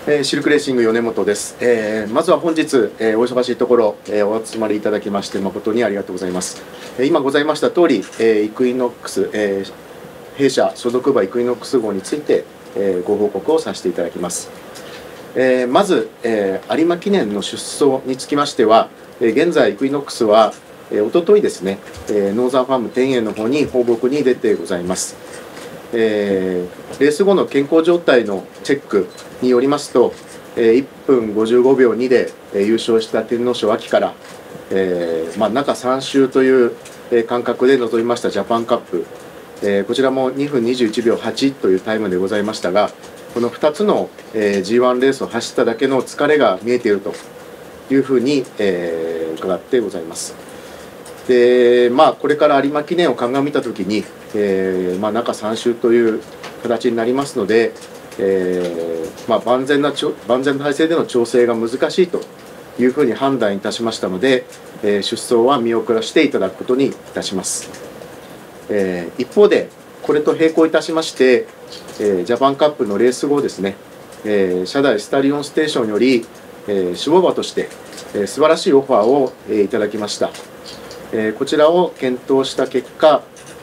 シルクレーシング米本です。まずは本日、お忙しいところ、お集まりいただきまして誠にありがとうございます。今ございました通り、イクイノックス、弊社所属馬イクイノックス号について、ご報告をさせていただきます。まず、有馬記念の出走につきましては、現在イクイノックスは、おとといですね、ノーザンファーム天栄の方に放牧に出てございます。レース後の健康状態のチェックによりますと、1分55秒2で優勝した天皇賞秋から、中3週という間隔で臨みましたジャパンカップ、こちらも2分21秒8というタイムでございましたが、この2つの G1 レースを走っただけの疲れが見えているというふうに伺ってございます。でこれから有馬記念を鑑みたときに、中3週という形になりますので、万全な体制での調整が難しいというふうに判断いたしましたので、出走は見送らせていただくことにいたします。一方でこれと並行いたしまして、ジャパンカップのレース後ですね、社大スタリオンステーションより、種馬場として、素晴らしいオファーを、いただきました。こちらを検討した結果、素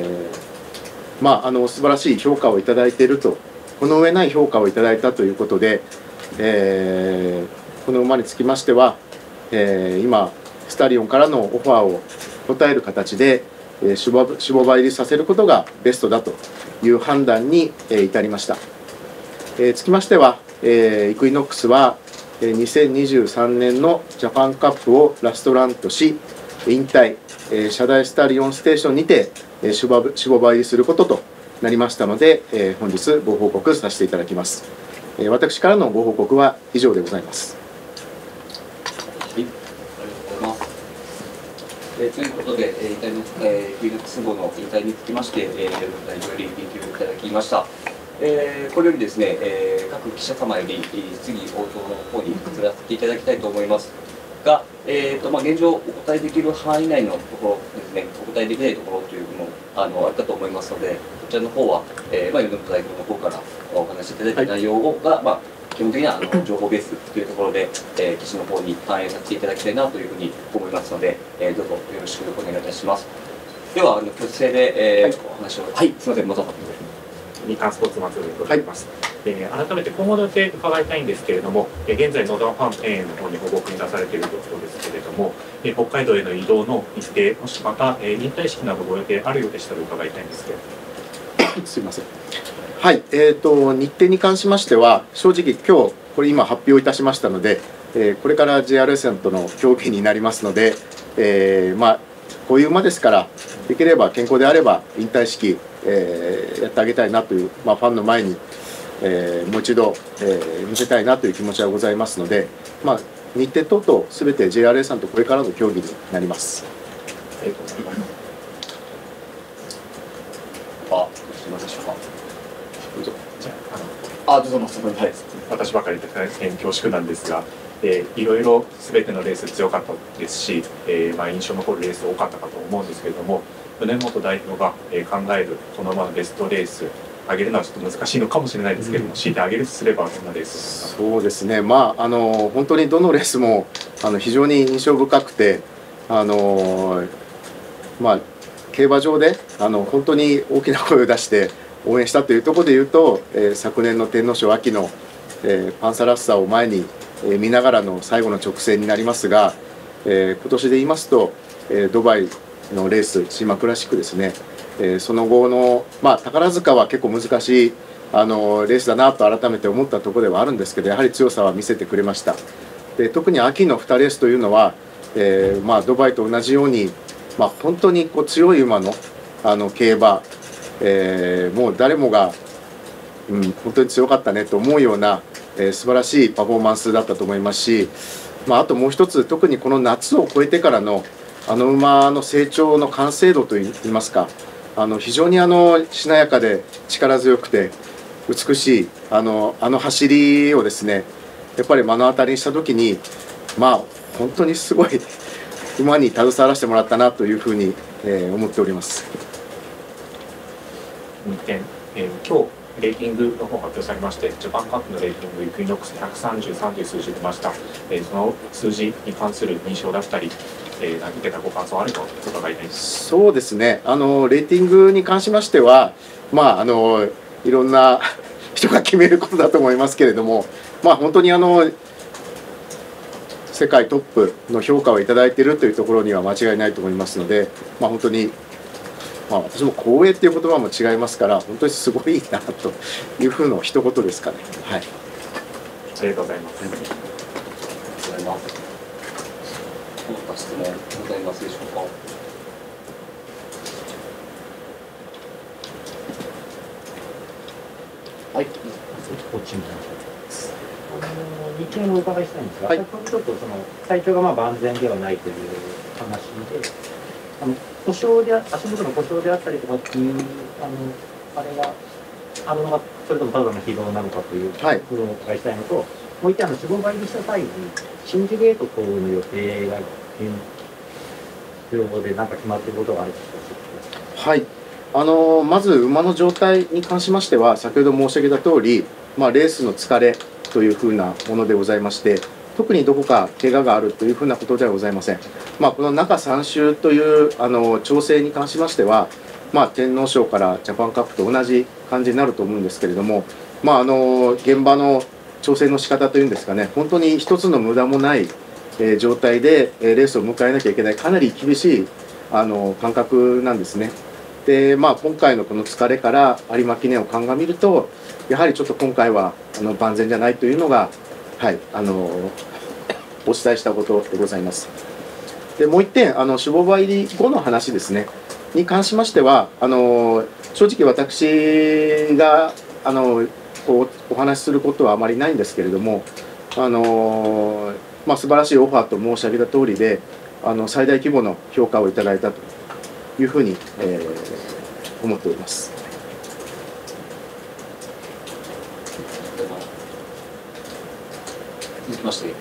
晴らしい評価をいただいていると、この上ない評価をいただいたということで、この馬につきましては、今スタリオンからのオファーを応える形で種牡馬入りさせることがベストだという判断に至りました。つきましては、イクイノックスは2023年のジャパンカップをラストランとし引退、社大スタリオンステーションにて種牡馬入りすることとなりましたので、本日ご報告させていただきます。私からのご報告は以上でございます。 はい、ありがとうございます。ということで、イクイノックス号の引退につきまして、いろいろ言及いただきました。これよりですね、各記者様より質疑応答の方に移らせていただきたいと思いますが、現状お答えできる範囲内のところですね、お答えできないところというのもあったと思いますので、こちらの方は、米本代表の方からお話しいただいた内容が、基本的には情報ベースというところで、記事の方に反映させていただきたいなというふうに思いますので、どうぞよろしくお願いいたします。では、挙手制で、お話を、はい、すみません、また。 日刊スポーツ松尾でございます。改めて今後の予定伺いたいんですけれども、現在ノーザンファーム天栄の方に報告に出されているところですけれども、北海道への移動の日程、もしまた引退式などご予定あるようでしたら伺いたいんですけれども。 すみません。はい、日程に関しましては、正直今日これ今発表いたしましたので、これから JRA さんとの協議になりますので、こういう馬ですからできれば健康であれば引退式、やってあげたいなという、ファンの前に、もう一度、見せたいなという気持ちはございますので、日程等々すべて JRA さんとこれからの協議になります。 ありがとうございます。すみませんでしょうか。 どうぞ。 どうぞ、はい、 私ばかりで大変恐縮なんですが、いろいろすべてのレース強かったですし、印象に残るレース多かったかと思うんですけれども、米本代表が考えるこのベストレース上げるのはちょっと難しいのかもしれないですけれども、強いて上げるとすればどんなレースですか。 そうですね、本当にどのレースも非常に印象深くて、競馬場で本当に大きな声を出して応援したというところでいうと、昨年の天皇賞秋の、パンサラッサを前に、見ながらの最後の直線になりますが、今年で言いますと、ドバイのレースシーマクラシックですね、その後の、宝塚は結構難しいレースだなと改めて思ったところではあるんですけど、やはり強さは見せてくれました。で特に秋の2レースというのは、ドバイと同じように、本当に強い馬の競馬、もう誰もが、本当に強かったねと思うような、素晴らしいパフォーマンスだったと思いますし、あともう一つ、特にこの夏を越えてからの馬の成長の完成度といいますか、非常にしなやかで力強くて美しい走りをですね、やっぱり目の当たりにした時に、本当にすごい馬に携わらせてもらったなというふうに思っております。 2点、今日レーティングの方発表されまして、ジャパンカップのレーティング、イクイノックス133という数字出ました。その数字に関する印象だったり、何かご感想あるか伺いたいです。 そうですね、レーティングに関しましては、いろんな人が決めることだと思いますけれども、本当に世界トップの評価をいただいているというところには間違いないと思いますので、本当に、私も光栄っていう言葉も違いますから、本当にすごいなというふうな一言ですかね。はい。 ありがとうございます。 ありがとうございます。この質問ございますでしょうか。はい。 一見お伺いしたいんですが、先ほどちょっと体調が万全ではないという話で、故障で足元の故障であったりとかっていうあれがあるのが、それともただの疲労なのかということをお伺いしたいのと、もう一点脂肪倍にした際にシンジゲート等の予定が現状で何か決まっていることがあるか教はい。まず馬の状態に関しましては、先ほど申し上げた通り、レースの疲れというふうなものでございまして、特にどこか怪我があるというふうなことではございません。この中3週という調整に関しましては、天皇賞からジャパンカップと同じ感じになると思うんですけれども、現場の調整の仕方というんですかね、本当に一つの無駄もない状態でレースを迎えなきゃいけない、かなり厳しい感覚なんですね。で、今回のこの疲れから有馬記念を鑑みると、やはりちょっと今回は万全じゃないというのが、はい、お伝えしたことでございます。で、もう一点、脂肪倍入り後の話ですね、に関しましては、正直私がお話しすることはあまりないんですけれども、素晴らしいオファーと申し上げた通りで、最大規模の評価をいただいたというふうに、思っております。 続きまして、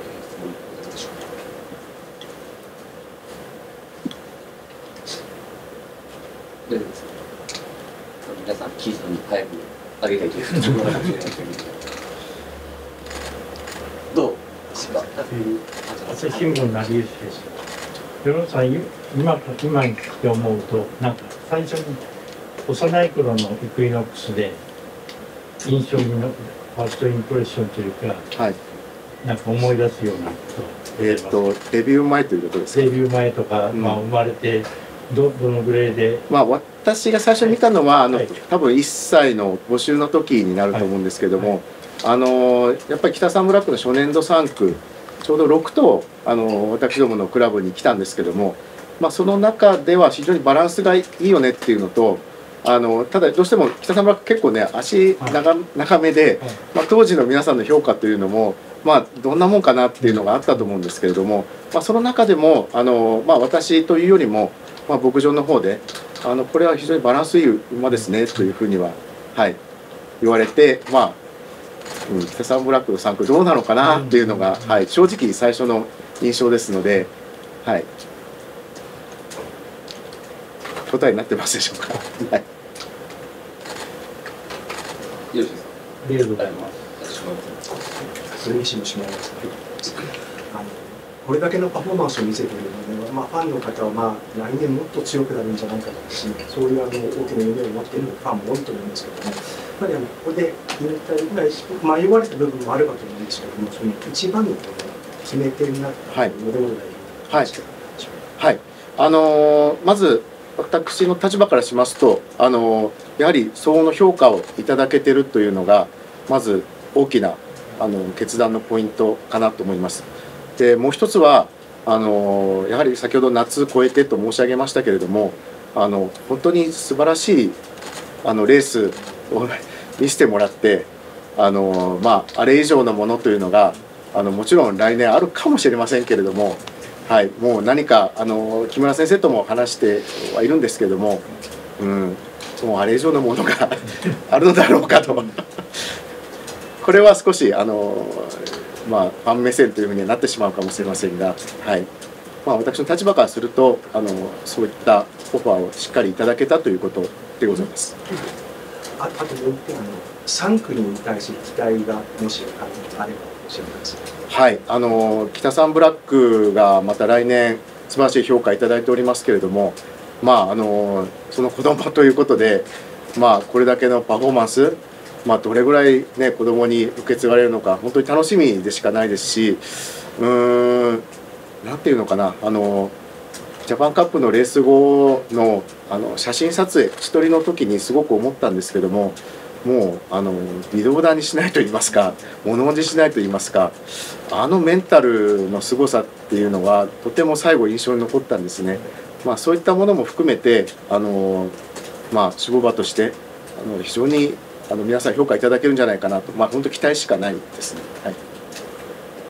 大丈夫ですか。皆さん、記事に早く上げたいというところかもしれないですけど、どうですか。 朝日新聞の有吉です。与野さん、今に聞いて思うと、なんか最初に幼い頃のイクイノックスで印象に残るファーストインプレッションというか、はい、なんか思い出すようなこと。 デビュー前ということですか。 デビュー前とか、生まれてどのぐらいで。 私が最初に見たのは多分1歳の募集の時になると思うんですけども、やっぱり北三ブラックの初年度3区ちょうど6頭私どものクラブに来たんですけども、その中では非常にバランスがいいよねっていうのと、ただどうしても北三ブラック結構ね足長めで、当時の皆さんの評価というのもどんなもんかなっていうのがあったと思うんですけれども、その中でも私というよりも、牧場の方でこれは非常にバランスいい馬ですねというふうには、はい、言われて、北三ブラックの3区どうなのかなっていうのが、はい、正直最初の印象ですので、はい、答えになってますでしょうか。はい、 よろしいですか。 ありがとうございます。 それにしもしまいます。これだけのパフォーマンスを見せているので、ファンの方は来年もっと強くなるんじゃないかとし、そういう大きな夢を持っているファンも多いと思うんですけども、やっぱりここで引退ぐらい迷われた部分もあるかと思うんですけども、その一番の決め手になったので、どのぐらいですか。 はい、まず私の立場からしますと、やはり相応の評価をいただけているというのがまず大きな決断のポイントかなと思います。でもう一つはやはり先ほど夏超えてと申し上げましたけれども、本当に素晴らしいレースを見せてもらって、あれ以上のものというのがもちろん来年あるかもしれませんけれども、はい、もう何か木村先生とも話してはいるんですけれども、もうあれ以上のものがあるのだろうかとこれは少しファン目線というふうにはなってしまうかもしれませんが、はい、私の立場からするとそういったオファーをしっかりいただけたということでございます。 あともう一点 3区に対する期待がもしあれば教えてください。 はい、北三ブラックがまた来年素晴らしい評価いただいておりますけれども、その子どもということで、これだけのパフォーマンス、どれぐらい、ね、子どもに受け継がれるのか本当に楽しみでしかないですし、なんていうのかな、ジャパンカップのレース後の写真撮影一人の時にすごく思ったんですけども、もう微動だにしないと言いますか、物おじしないと言いますか、メンタルの凄さっていうのはとても最後印象に残ったんですね。そういったものも含めて守護馬として非常に皆さん評価いただけるんじゃないかなと、本当期待しかないですね。はい。